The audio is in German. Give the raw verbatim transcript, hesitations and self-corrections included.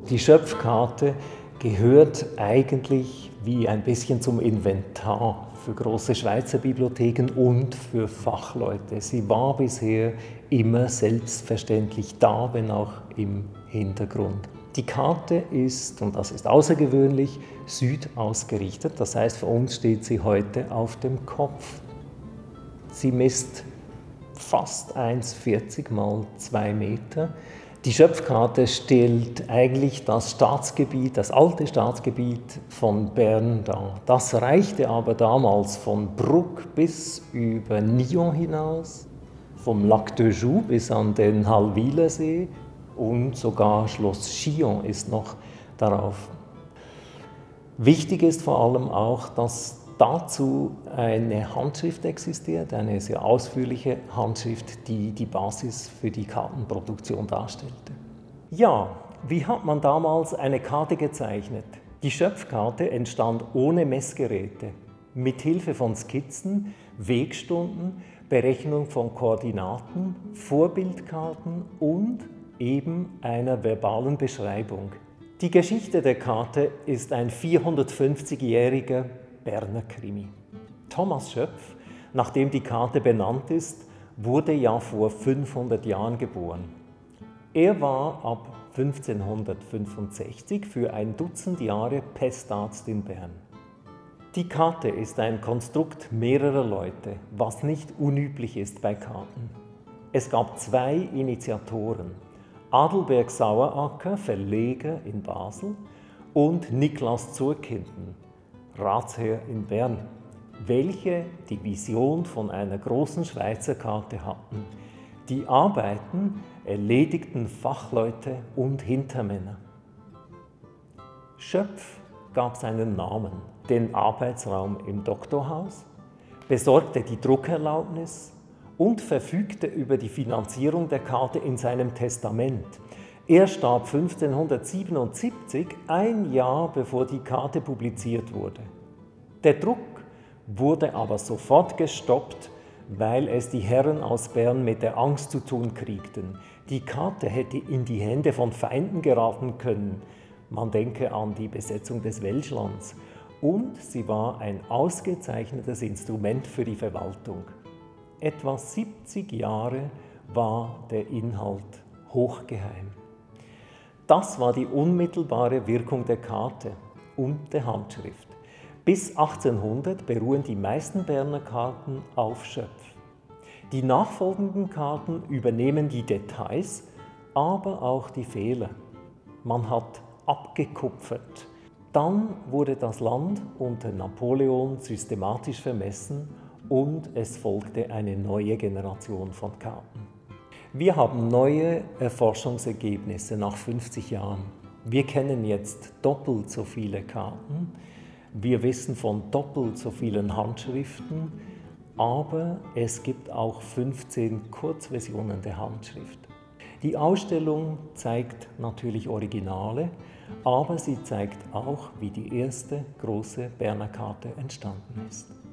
Die Schöpfkarte gehört eigentlich wie ein bisschen zum Inventar für große Schweizer Bibliotheken und für Fachleute. Sie war bisher immer selbstverständlich da, wenn auch im Hintergrund. Die Karte ist, und das ist außergewöhnlich, südausgerichtet. Das heißt, für uns steht sie heute auf dem Kopf. Sie misst fast eins Komma vierzig mal zwei Meter. Die Schöpfkarte stellt eigentlich das Staatsgebiet, das alte Staatsgebiet von Bern dar. Das reichte aber damals von Bruck bis über Nyon hinaus, vom Lac de Joux bis an den Halwilersee und sogar Schloss Chillon ist noch darauf. Wichtig ist vor allem auch, dass dazu eine Handschrift existiert, eine sehr ausführliche Handschrift, die die Basis für die Kartenproduktion darstellte. Ja, wie hat man damals eine Karte gezeichnet? Die Schöpfkarte entstand ohne Messgeräte, mit Hilfe von Skizzen, Wegstunden, Berechnung von Koordinaten, Vorbildkarten und eben einer verbalen Beschreibung. Die Geschichte der Karte ist ein vierhundertfünfzigjähriger Berner Krimi. Thomas Schöpf, nach dem die Karte benannt ist, wurde ja vor fünfhundert Jahren geboren. Er war ab fünfzehnhundertfünfundsechzig für ein Dutzend Jahre Pestarzt in Bern. Die Karte ist ein Konstrukt mehrerer Leute, was nicht unüblich ist bei Karten. Es gab zwei Initiatoren, Adelberg Saueracker, Verleger in Basel, und Niklas Zurkinden, Ratsherr in Bern, welche die Vision von einer großen Schweizer Karte hatten. Die Arbeiten erledigten Fachleute und Hintermänner. Schöpf gab seinen Namen, den Arbeitsraum im Doktorhaus, besorgte die Druckerlaubnis und verfügte über die Finanzierung der Karte in seinem Testament. Er starb fünfzehnhundertsiebenundsiebzig, ein Jahr bevor die Karte publiziert wurde. Der Druck wurde aber sofort gestoppt, weil es die Herren aus Bern mit der Angst zu tun kriegten. Die Karte hätte in die Hände von Feinden geraten können. Man denke an die Besetzung des Welschlands. Und sie war ein ausgezeichnetes Instrument für die Verwaltung. Etwa siebzig Jahre war der Inhalt hochgeheim. Das war die unmittelbare Wirkung der Karte und der Handschrift. Bis achtzehnhundert beruhen die meisten Berner Karten auf Schöpf. Die nachfolgenden Karten übernehmen die Details, aber auch die Fehler. Man hat abgekupfert. Dann wurde das Land unter Napoleon systematisch vermessen und es folgte eine neue Generation von Karten. Wir haben neue Forschungsergebnisse nach fünfzig Jahren. Wir kennen jetzt doppelt so viele Karten, wir wissen von doppelt so vielen Handschriften, aber es gibt auch fünfzehn Kurzversionen der Handschrift. Die Ausstellung zeigt natürlich Originale, aber sie zeigt auch, wie die erste große Berner Karte entstanden ist.